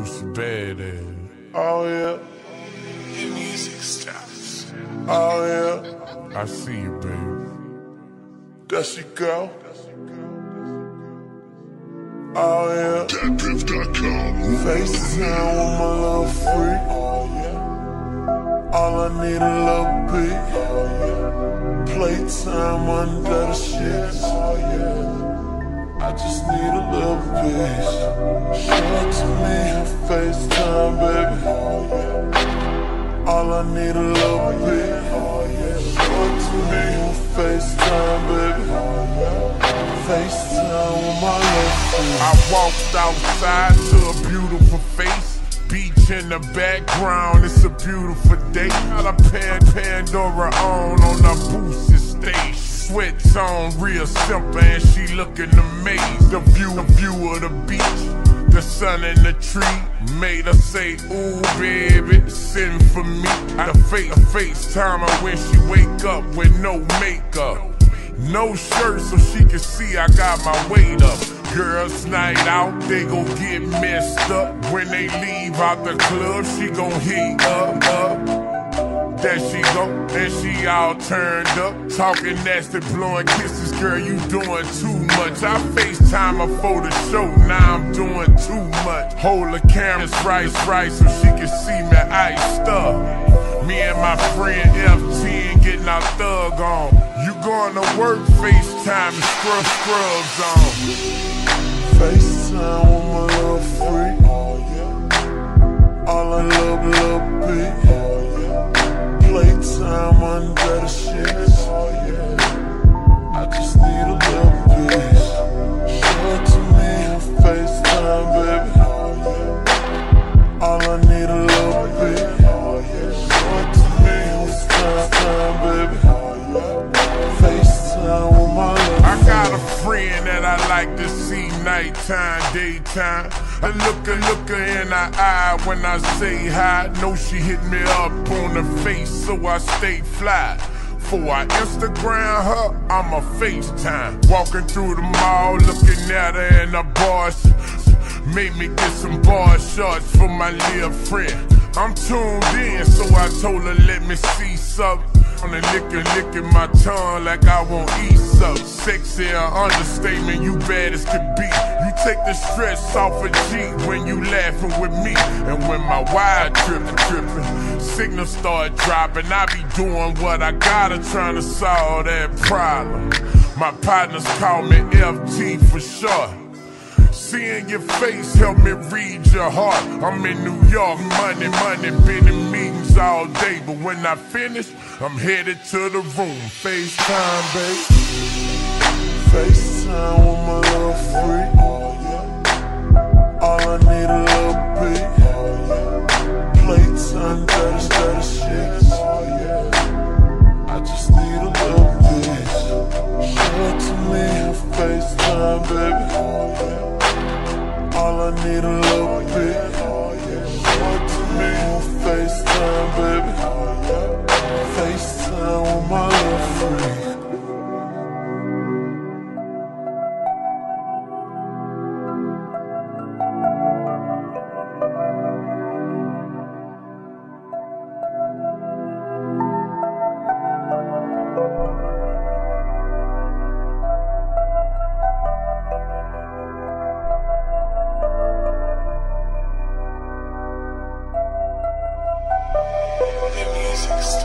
know she bad ass. Oh yeah. Your music stops. Oh yeah. I see you, baby. There she go. Oh yeah. DatPiff.com. FaceTime with my little freak. All I need a little beat. Playtime under the sheets. I just need a little piece. Show it to me her FaceTime, baby. All I need a little bit. Show it to me her FaceTime, baby. FaceTime with my little freak. I walked outside to a beautiful face. Beach in the background, it's a beautiful day. Got a Pandora on a boosted stage. Sweats on real simple and she looking amazed. The view of the beach, the sun and the tree made her say, ooh baby, send for me. I FaceTime her when she wake up with no makeup. No shirt so she can see I got my weight up. Girls night out, they gon' get messed up. When they leave out the club, she gon' heat up. There she go, and she all turned up. Talking nasty, blowing kisses, girl, you doing too much. I FaceTime her for the show, now I'm doing too much. Hold the cameras right so she can see me iced up. Me and my friend F10 getting our thug on. You going to work, FaceTime and scrubs on. FaceTime with my little freak. All I love, little beat. Playtime under the sheets. I just need a little piece. Show it to me her FaceTime, baby. All I need a little bit. Show it to me her FaceTime, baby. FaceTime with my little I got a friend that I like to see nighttime, daytime. I look her in her eye when I say hi. Know she hit me up on the face, so I stay fly. Before I Instagram her, I'm a FaceTime. Walking through the mall, looking at her in a bar. Made me get some bar shots for my little friend. I'm tuned in, so I told her let me see something. And licking my tongue like I won't eat something. Sexy or understatement, you bad as could be. You take the stress off a G when you laughing with me. And when my wire tripping, signals start dropping. I be doing what I gotta, trying to solve that problem. My partners call me FT for short. Seeing your face help me read your heart. I'm in New York, money, been in meetings all day. But when I finish, I'm headed to the room. FaceTime, baby. FaceTime with my little freak. All I need a little beat. Playtime, dirty shit. I just need a little piece. Show it to me her FaceTime, baby. All I need a little bit. Show it to me her FaceTime, baby. FaceTime with my little freak. Your music stops.